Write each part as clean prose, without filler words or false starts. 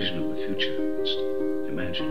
vision of the future. Just imagine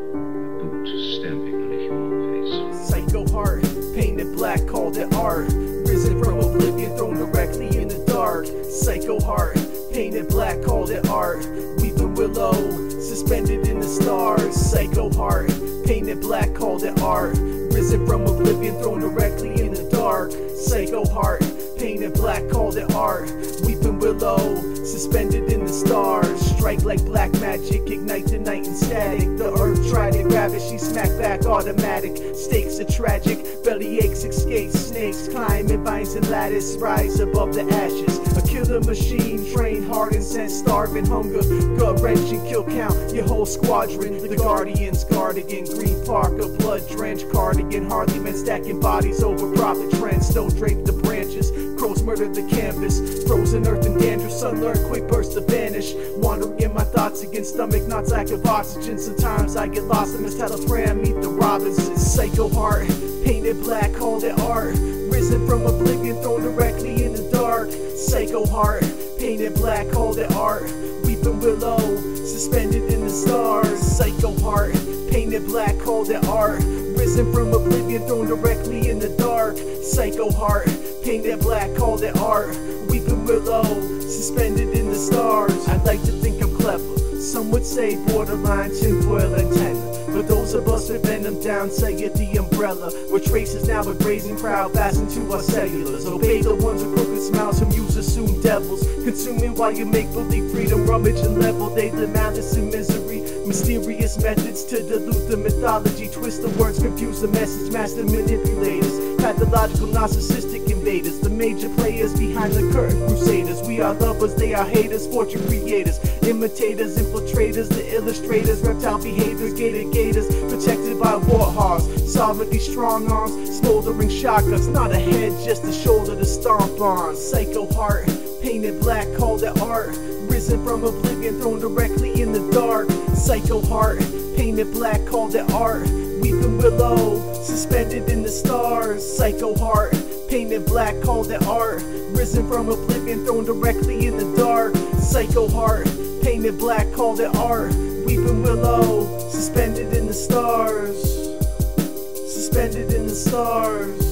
a boot stamping on a human face. PsychoHeart, painted black, called it art. Risen from oblivion, thrown directly in the dark. PsychoHeart, painted black, called it art. Weeping willow, suspended in the stars. PsychoHeart, painted black, called it art. Risen from oblivion, thrown directly in the dark. PsychoHeart, painted black, called it art. Weeping willow, suspended in the stars. Strike like black magic, ignite the night in static. The earth tried to grab it, she smacked back automatic. Stakes are tragic, belly aches, escape snakes. Climb in vines and lattice, rise above the ashes. A killer machine, trained hard and sent starving hunger. Gut wrenching, kill count, your whole squadron. The guardians guard again, green parka, blood drenched cardigan. Hardly men stacking bodies over profit trends. Snow draped the branches, crows murdered the canvas. Frozen earth and dandruff, sun learned quick burst to vanish. Wandering in my thoughts against stomach knots, lack of oxygen. Sometimes I get lost in this telegram, meet the Robinsons. PsychoHeart, painted black, called it art. Risen from oblivion, thrown directly in the dark. PsychoHeart, painted black, called it art. Weeping willow, suspended in the stars. PsychoHeart, painted black, called it art. Risen from oblivion, thrown directly in the dark. PsychoHeart, painted black, called it art. Weeping willow, suspended in the stars. I'd like to think I'm clever, some would say borderline tinfoil antenna. For those of us with venom down, say it the umbrella. We're traces now, a grazing crowd fastened to our cellulars. Obey the ones with crooked smiles whom use assumed devils. Consuming while you make believe freedom, rummage and level. They live malice and misery. Mysterious methods to dilute the mythology. Twist the words, confuse the message. Master manipulators, pathological narcissistic invaders. The major players behind the curtain, crusaders. We are lovers, they are haters, fortune creators. Imitators, infiltrators, the illustrators. Reptile behavior, gator gators, protected by warthogs. Sovereignty, strong arms, smoldering shotguns. Not a head, just a shoulder to stomp on. PsychoHeart, painted black, called it art. Risen from oblivion, thrown directly in the dark. PsychoHeart, painted black, called it art. Weeping willow, suspended in the stars. PsychoHeart, painted black, called it art. Risen from oblivion, thrown directly in the dark. PsychoHeart, painted black, called it art. Weeping willow, suspended in the stars. Suspended in the stars.